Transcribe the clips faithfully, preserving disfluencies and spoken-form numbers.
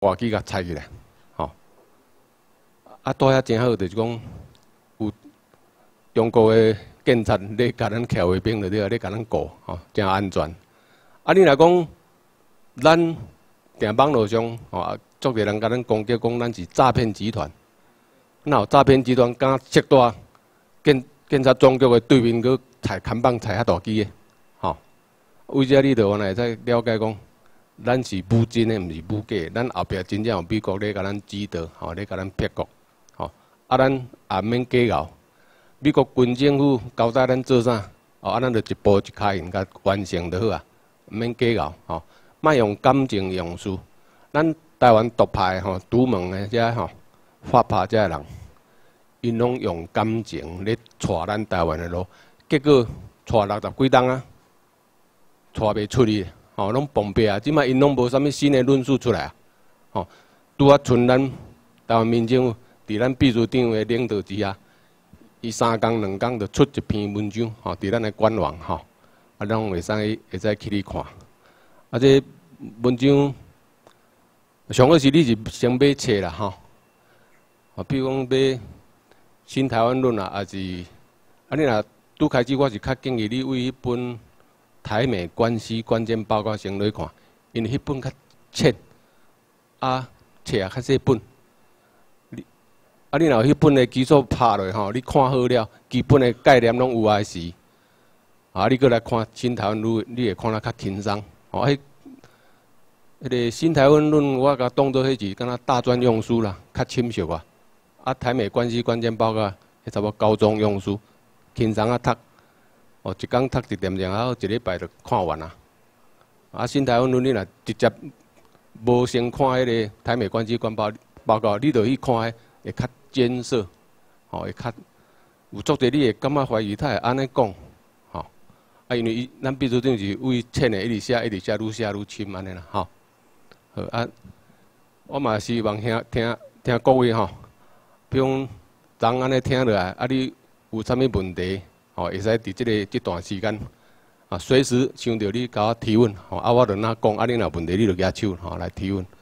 跋起甲踩起来，吼、哦。啊，拄遐真好，就是讲有中国的警察咧，甲咱徛卫兵就对啊，咧甲咱顾，吼、哦，真安全。啊，你若讲咱伫网络上，吼、哦，足侪人甲咱攻击讲咱是诈骗集团，哪有诈骗集团敢识大警警察总局的对面去踩看板踩遐大机的，吼、哦。为遮你着原来会使了解讲。 咱是武真的，毋是武假的。咱后壁真正有美国咧，甲咱指导，吼，咧甲咱骗国，吼。啊，咱也毋免假熬。美国军政府交代咱做啥，哦，啊，咱着一步一脚印甲完成就好啊，毋免假熬，吼。莫用感情用事。咱台湾独派吼，独门的遮吼，发拍遮人，因拢用感情咧带咱台湾的路，结果带六十几冬啊，带袂出去。 吼，拢崩壁啊！即摆因拢无啥物新的论述出来啊！吼，拄啊，剩咱台湾民政府伫咱秘书长的领导之下，伊三工两工就出一篇文章，吼，伫咱的官网，吼，啊，拢会使会使去你看。啊，这文章上好是你是先买册啦，吼，啊，比如讲买《新台湾论》啊，还是啊，你若拄开始，我是较建议你为迄本。 台美关系关键报告先来看，因为迄本较浅，啊册也较细本。你啊，你若迄本的基础拍落吼，你看好了，基本的概念拢有啊时，啊，你过来看新台湾论，你会看得较轻松。哦，迄迄个新台湾论，我甲当做迄是敢若大专用书啦，较深熟啊。啊，台美关系关键报告，迄差不多高中用书，轻松啊读。 哦，一工读一点钟，然后一礼拜就看完啊。啊，新台湾论你若直接无先看迄个台美关系关报报告，你着去看迄会较艰涩，吼、哦，会较有足侪你会感觉怀疑他会安尼讲，吼、哦。啊，因为伊咱秘书长是为浅的一直写，一直写，愈写愈深安尼啦，吼、哦。好啊，我嘛希望听听听各位吼，比如昨安尼听落来，啊，你有啥物问题？ 哦，会使伫即个即段时间，啊，随时想到你甲我提问，吼，啊，我着哪讲，啊，你若问题你着举手，吼，来提问。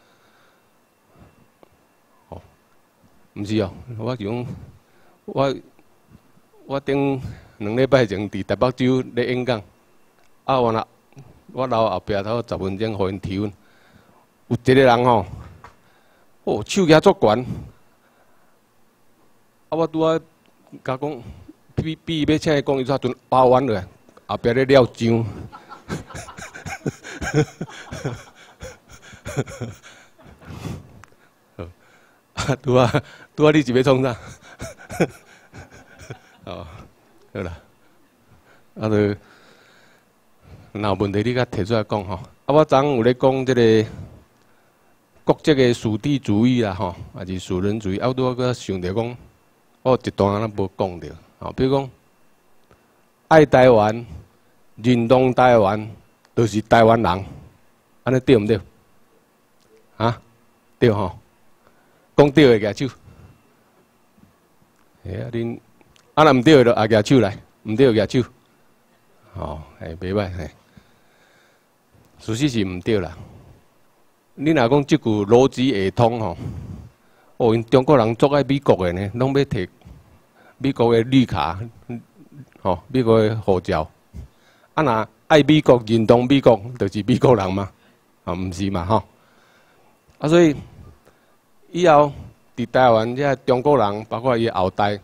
哦，毋是哦，我讲，我我顶两礼拜前伫台北州咧演讲，啊，我若我留后壁头十分钟互因提问，有一个人吼，哦，手举足悬，啊，我拄啊甲讲。 比比伊要请伊讲，伊煞阵包完落来，后壁咧了章。好，拄啊拄啊，你是要创啥？哦，好啦，啊，就若有问题你甲提出来讲吼。啊，我昨有咧讲即个国际的属地主义啦，吼，还是属人主义，啊，我拄啊搁想着讲，我有一段咱无讲着。 哦，比如讲，爱台湾、认同台湾，都是台湾人，安尼对毋对？啊，对吼，讲对的举手。哎呀，恁啊，若毋对的就举手来，毋对的举手。哦，哎，袂歹，嘿，事实是毋对啦。你若讲即句逻辑会通吼，哦，因中国人做爱美国的呢，拢要摕。 美国的绿卡，吼、哦，美国的护照，啊，若爱美国、认同美国，就是美国人嘛，啊，毋是嘛，吼。啊，所以以后伫台湾遮中国人，包括伊后代，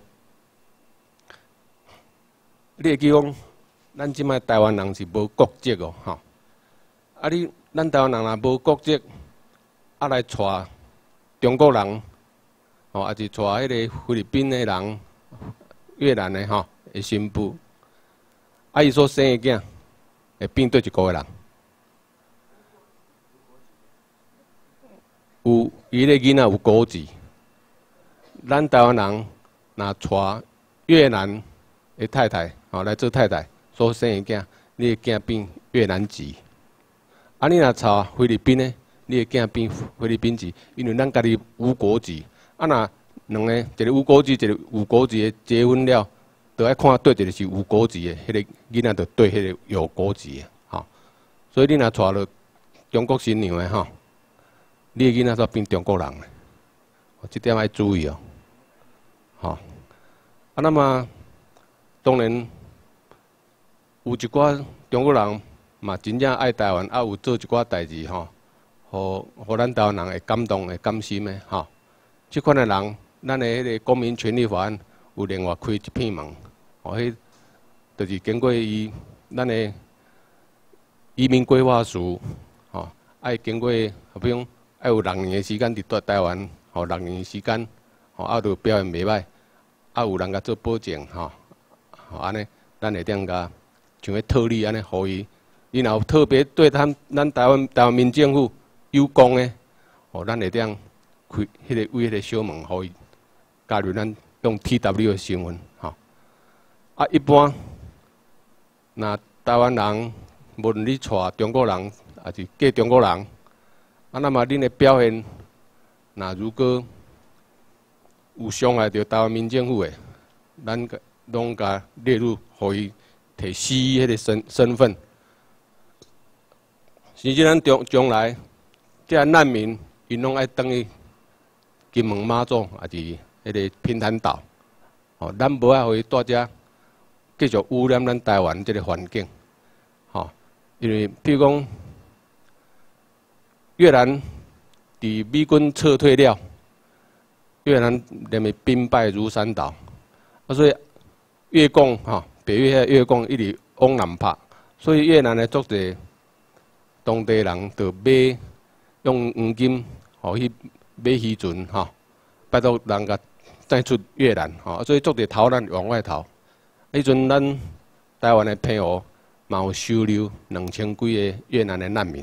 你会记讲，咱即摆台湾人是无国籍哦，吼。啊，你咱台湾人若无国籍，啊来带中国人，吼、哦，还是带迄个菲律宾的人。 越南的吼，的新妇，啊，伊所生的囝会变对一个人，有伊个囡仔有国籍，咱台湾人若带越南的太太，吼来做太太，所生的囝，你的囝变越南籍；啊，你若带菲律宾的，你的囝变菲律宾籍，因为咱家己无国籍，啊若。 两个，一个无国籍，一个有国籍的结婚了，都爱看对一个是有国籍的，迄个囡仔就对迄个有国籍的，吼。所以你若带了中国新娘的吼， 你的囡仔煞变中国人咧，这点要注意哦。好、哦，啊，那么当然有一寡中国人嘛，真正爱台湾，啊，有做一寡代志吼，互互咱台湾人会感动、会甘心的吼。即款的人，咱的迄个公民权利法案有另外开一片门，哦，迄就是经过伊咱的移民规划署，吼、哦，爱经过，比如爱有六年的时间伫在台湾，吼、哦，六年的时间，吼、哦，啊，著表现袂歹，啊，有人甲做保证，吼、吼，安尼，咱会当甲像迄特例安尼，互伊，伊若有特别对咱咱台湾台湾民政府有功的，吼、哦，咱会当开迄个为迄个小门，互伊加入咱用 T W 的身份，吼、啊，一般，那台湾人，无论你娶中国人，还是嫁中国人，啊，那么恁的表现，那如果有伤害到台湾民政府的，咱个拢甲列入，互伊摕 C 迄个身身份。甚至咱将将来，这难民，因拢爱等于金门、马祖，还是迄个平潭岛，哦，咱无爱互伊住遮，继续污染咱台湾这个环境，吼、哦，因为譬如讲，越南伫美军撤退了，越南连咪兵败如山倒，啊，所以越共吼，北越越共一直往南拍，所以越南的足侪当地人就买用黄金，吼去买渔船，吼，拜托人甲带出越南，吼，所以足侪逃难往外逃。迄阵咱台湾的澎湖嘛有收留两千几个越南的难民。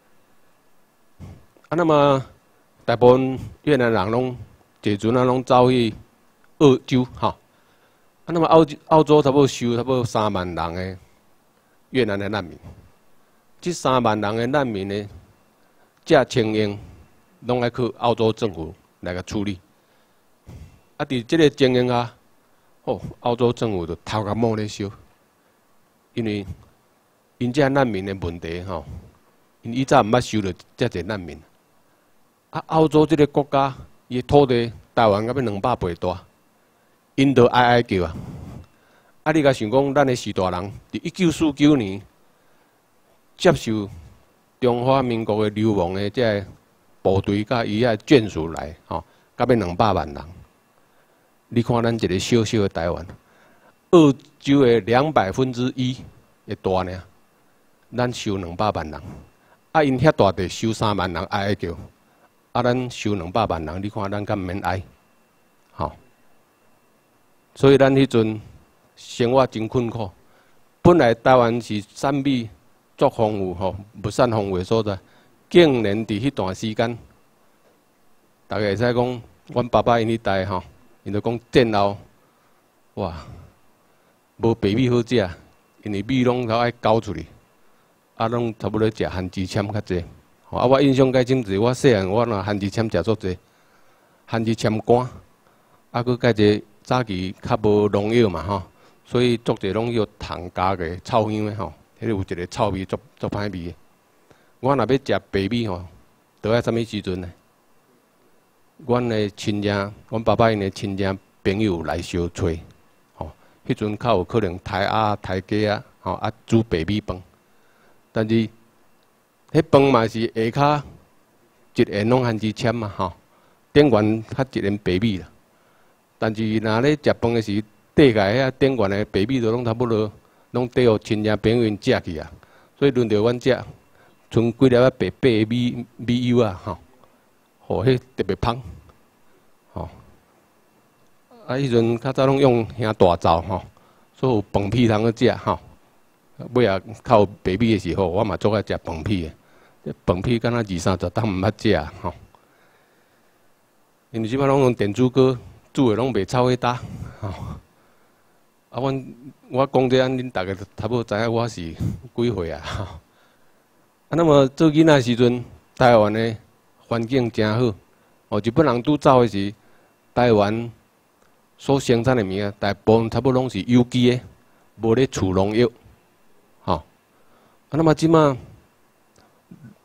啊，那么大部分越南人拢坐船啊，拢走去澳洲，吼。啊，那么澳澳洲差不多收差不多三万人的越南的难民。这三万人的难民呢，这情形拢爱去澳洲政府来个处理。啊，伫这个情形下，哦，澳洲政府就头壳摸咧烧，因为因这难民的问题吼，因以早毋捌收到遮侪难民。啊，澳洲这个国家，伊土地台湾到要两百倍大，因都哀哀叫啊！啊，你甲想讲，咱的士大人伫一九四九年接受中华民国的流亡的这部队甲伊遐眷属来，吼，到要两百万人。你看咱一个小小的台湾，澳洲的两百分之一会大呢，咱收两百万人，啊，因遐大地收三万人哀哀叫。啊，咱收两百万人，你看咱敢毋免哀，吼。所以咱迄阵生活真困苦。本来台湾是产米足丰富吼，物产丰富的所在，竟然伫迄段时间，大家会使讲，阮爸爸因迄代吼，因就讲战后，哇，无白米好食，因为米拢都爱交出去，啊，拢差不多食番薯签较济。啊！我印象介深是，我细汉我若番薯签食足济，番薯签干，啊，佮介济早期较无农药嘛吼，所以足济拢要糖加个臭香的吼，迄个有一个臭味，足足歹味的。我若要食白米吼，倒爱啥物时阵呢？阮的亲戚，阮爸爸因的亲戚朋友来相找，吼，迄阵较有可能台鸭、台鸡啊，吼啊煮白米饭，但是。迄饭嘛是下骹一圆拢番薯签嘛吼，顶悬较一圆白米啦。但是若咧食饭的时，底下遐顶悬的白米都拢差不多，拢缀互亲戚朋友因食去啊。所以轮到阮食，剩几粒仔白白的米米油啊吼，吼迄特别芳，吼。啊，迄阵较早拢用兄大灶吼，所以有饭片通去食吼。尾啊靠白米的时候，我嘛足爱食饭片的。饭片敢若二三十档毋捌食吼，因为即摆拢用电子锅煮的，拢袂臭迄搭吼。啊，阮我讲这安，恁大家差不多知影我是几岁啊？吼。啊，那么做囡仔时阵，台湾的环境真好。哦，日本人拄走的时，台湾所生产的物啊，大部分差不多拢是有机的，无咧除农药。吼。啊，那么即马。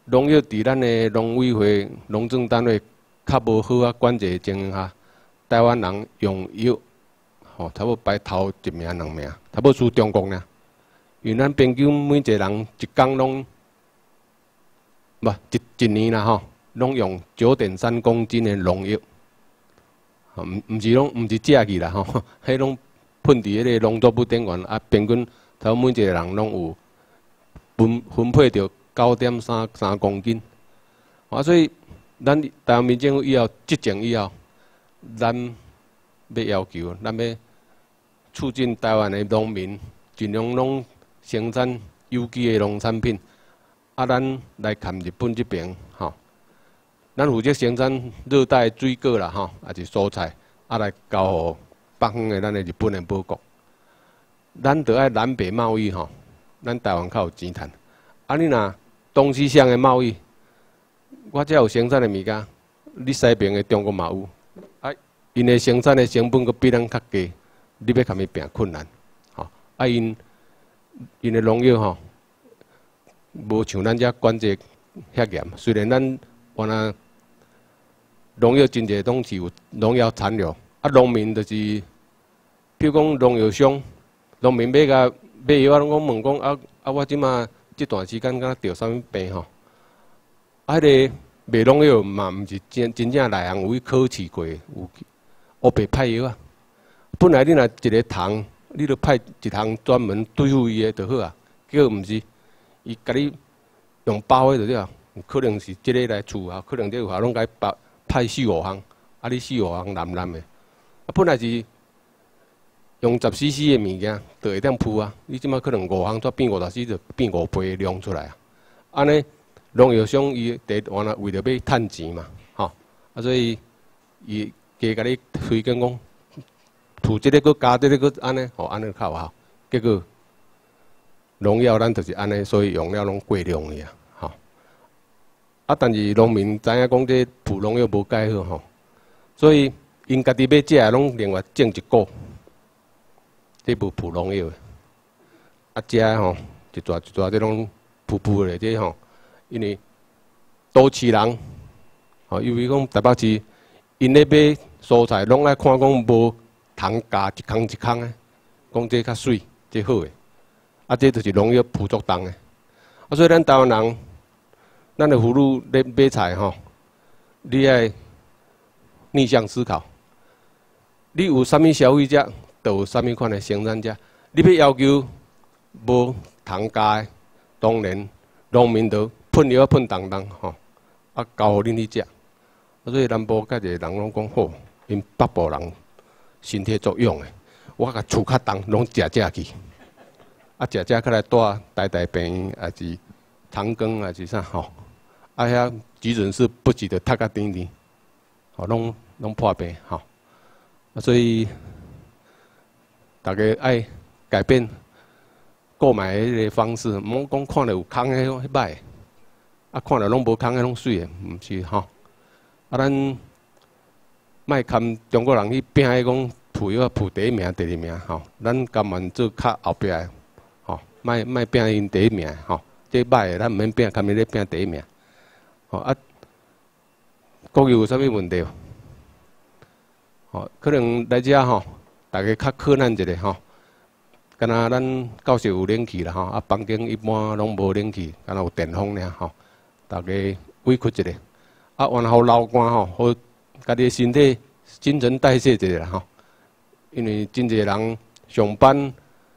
农药伫咱的农委会、农政单位较无好啊管制的情形下，台湾人用药，吼、哦，差不多排头一名两名，差不多输中国呢。因为咱平均每一个人一工拢，不一一年啦吼，拢用九点三公斤的农药，吼、哦，毋毋是拢毋是假去啦吼，迄拢喷伫迄个农作物顶缘啊，平均差不多每一个人拢有分分配着九点三三公斤，啊，所以咱台湾民政府以后执政以后，咱要要求，咱要促进台湾的农民尽量拢生产有机的农产品，啊，咱来看日本这边，吼、哦，咱负责生产热带水果啦，吼，也是蔬菜，啊，来交互北方的咱的日本的报国。咱得爱南北贸易吼，咱台湾较有钱赚。啊，你若东西向的贸易，我遮有生产的物件，你西边的中国嘛有，啊，因的生产的成本阁比咱较低，你要甲伊拼困难，吼，啊因。因的农药吼，无像咱遮管制遐严。虽然咱原来农药真侪拢是有农药残留，啊，农民就是，譬如讲农药商，农民买个买药，我拢讲问讲啊啊，我即马即段时间敢得啥物病吼？啊，迄个卖农药嘛，毋是真真正内行有去考试过，有黑白派药啊。本来你若一个糖。你著派一项专门对付伊个就好啊，结果毋是，伊甲你用包的就对啊，可能是即个来厝啊，可能即有效拢甲伊包派四五项，啊你四五项蓝蓝的，啊本来是用十 C C 的物件，就会当铺啊，你即马可能五项，煞变五十 C， 就变五倍的量出来啊。安尼农药商伊第原来为着要趁钱嘛，吼，啊所以伊加甲你推荐讲。涂即个搁加即个搁安尼，吼安尼较有效。结果农药咱就是安尼，所以用了拢过量去啊，吼。啊，但是农民知影讲这涂农药无解好吼，所以因家己要食拢另外种一股，这无涂农药的。啊，食吼一撮一撮这拢噗噗的这吼，因为都市人，吼，尤其讲台北市，因咧买蔬菜拢爱看讲无。糖加一空一空的，讲这较水，这好诶。啊，这就是农药副作用诶。啊，所以咱台湾人，咱的妇女咧买菜吼，你爱逆向思考。你有啥物消费者，就有啥物款的生产者。你要要求无糖加诶，当然农民就喷药喷重重吼，啊，交互恁去食。啊，所以南部甲一个人拢讲好，因北部人。身体作用诶，我甲厝较重，拢食食去，啊食食较来带台大病院，还是长庚，还是啥吼？啊遐急诊室不时就踢甲甜甜，吼拢拢破病吼。啊所以大家爱改变购买迄个方式，毋好讲看到有空诶迄歹，啊看到拢无空诶拢水诶，毋是吼。啊咱。莫看中国人去拼迄讲铺药铺第一名、第二名吼，咱甘愿做较后壁诶，吼，莫莫拼因第一名吼，这歹诶咱毋免拼，甘愿咧拼第一名，吼啊，国语有啥物问题？吼，可能来遮吼，大家较困难一下吼，敢若咱教室有冷气啦吼，啊房间一般拢无冷气，敢若有电风尔吼，大家委屈一下，啊，然后流汗吼，好。家己身体新陈代谢一下啦吼，因为真侪人上班，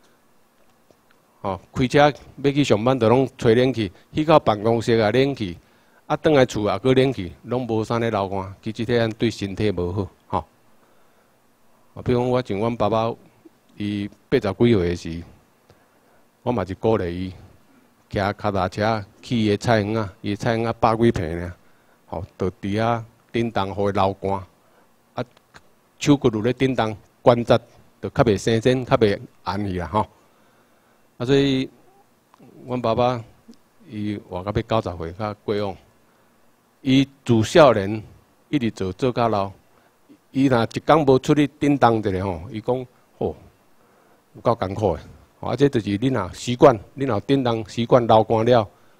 吼开车要去上班，就拢吹冷气，去到办公室也冷气，啊，转来厝也搁冷气，拢无啥咧流汗，其实这样对身体无好，吼。啊，比如讲我像阮爸爸，伊八十几岁时，我嘛是鼓励伊，骑脚踏车去伊个菜园啊，伊个菜园啊百几坪尔，吼，就伫遐。叮当互伊流汗，啊，手骨落咧叮当，关节就较袂生茧，较袂安去啦吼。啊，所以，阮爸爸伊活到要九十岁，较过往，伊自少年一直做做到老。伊若一工无出去叮当一下吼，伊讲吼有够艰苦诶。啊，这就是你若习惯，你若叮当习惯流汗了，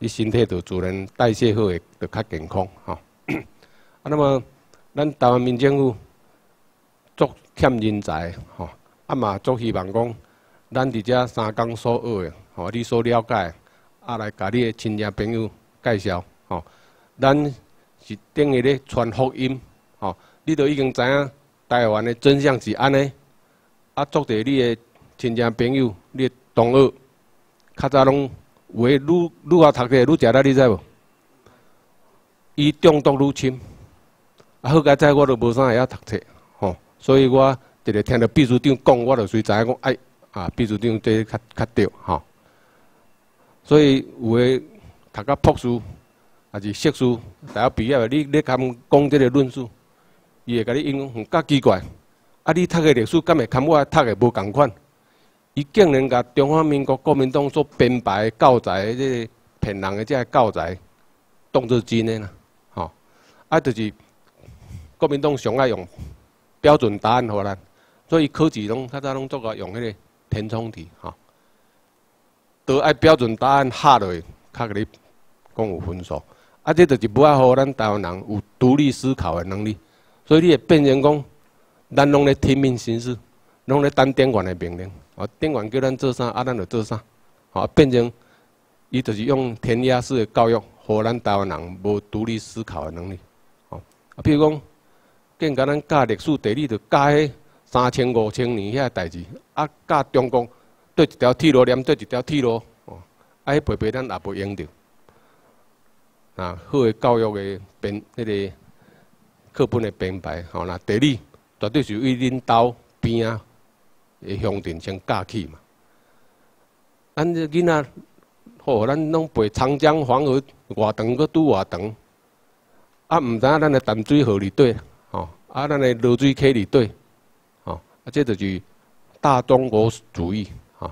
你身体就自然代谢好，会就较健康吼。啊，那么咱台湾民政府足欠人才吼，啊嘛足希望讲，咱伫遮三工所学的，吼，你所了解，啊来甲你的亲戚朋友介绍吼。咱是等于咧传福音吼，你都已经知影台湾的真相是安尼，啊，作者你的亲戚朋友，你的同学，较早拢有诶，愈愈晓读册，愈食力，你知无？伊中毒愈深。啊，好佳哉，我都无啥会晓读册，吼，所以我一个听到秘书长讲，我就随知影讲，哎，啊，秘书长这较较对，吼。所以有诶读到博士，还是硕士，大学毕业诶，你你甲讲这个论述，伊会甲你应用，很较奇怪。啊，你读诶历史，敢会跟我读诶无共款？伊竟然甲中华民国国民党所编排诶教材，这个骗人诶这个教材，当作真诶啦，吼。啊，就是。国民党上爱用标准答案互咱，所以考试拢较早拢做个用迄个填充题，吼，都爱标准答案下落去，较甲你讲有分数。啊，这就是不爱互咱台湾人有独立思考的能力，所以你会变成讲，咱拢咧听命行事，拢咧等顶悬的命令，哦，顶悬叫咱做啥，啊，咱就做啥，哦，变成伊就是用填鸭式的教育，互咱台湾人无独立思考的能力，哦，啊，譬如讲。更甲咱教历史地理，就教迄三千五千年遐代志，啊，教中国对一条铁路连对一条铁路，哦，啊，迄背背咱也袂用着。啊，好诶教育诶编迄个课本诶编排，吼，那地理绝对是以恁兜边啊诶乡镇先教起嘛。咱这囡仔，吼，咱拢背长江黄河偌长，搁拄偌长，啊，毋知影咱诶淡水河伫底。吼，啊，咱的落水溪里对，吼，啊，这就是大中国主义，吼，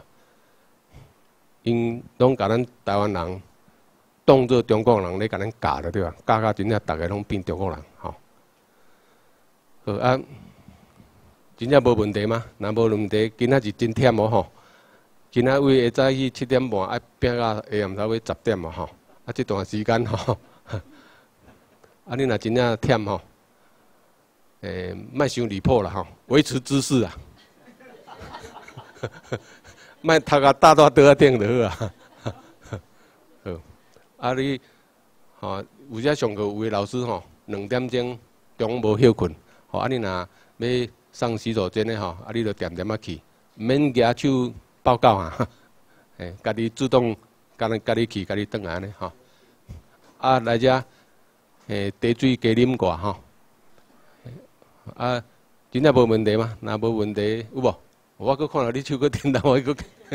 因拢甲咱台湾人当作中国人咧，甲咱教了对吧？教到真正大家拢变中国人，吼。好啊，真正无问题吗？若无问题，今仔是真忝哦，吼。今仔为下早去七点半，爱拼到下暗差不多十点嘛，吼。啊，这段时间吼，啊，你若真正忝吼。诶，莫伤离谱啦吼，维持姿势啊，莫头壳搭到桌仔顶就好啊。好，啊你吼有遮上课有诶老师吼，两点钟中无休困，吼啊你若要上洗手间诶吼，啊你着点点仔去，免举手报告啊，诶，家己主动，家己家己去，家己转来安尼吼。啊来遮，诶茶水加啉寡吼。啊，真正无问题吗？若无问题有无？我搁看到你手搁震动，我搁。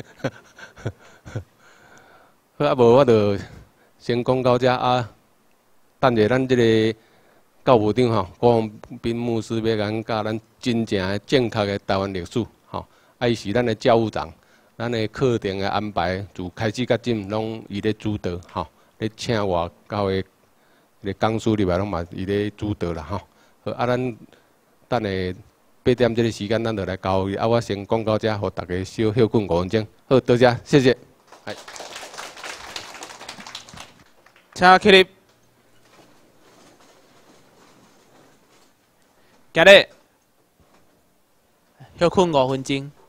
好啊，无我着先讲到遮啊。等下咱即个教务长吼，郭宏斌牧师要咱教咱真正诶正确诶台湾历史吼。啊，伊是咱诶教务长，咱诶课程诶安排自开始到今拢伊咧主导吼。咧请外教诶咧讲师入来拢嘛伊咧主导啦吼。好啊，咱。等下八点这个时间，咱就来交易。啊，我先讲到这，互大家小休困五分钟。好，多谢，谢谢。系， 请起立。今日休困五分钟。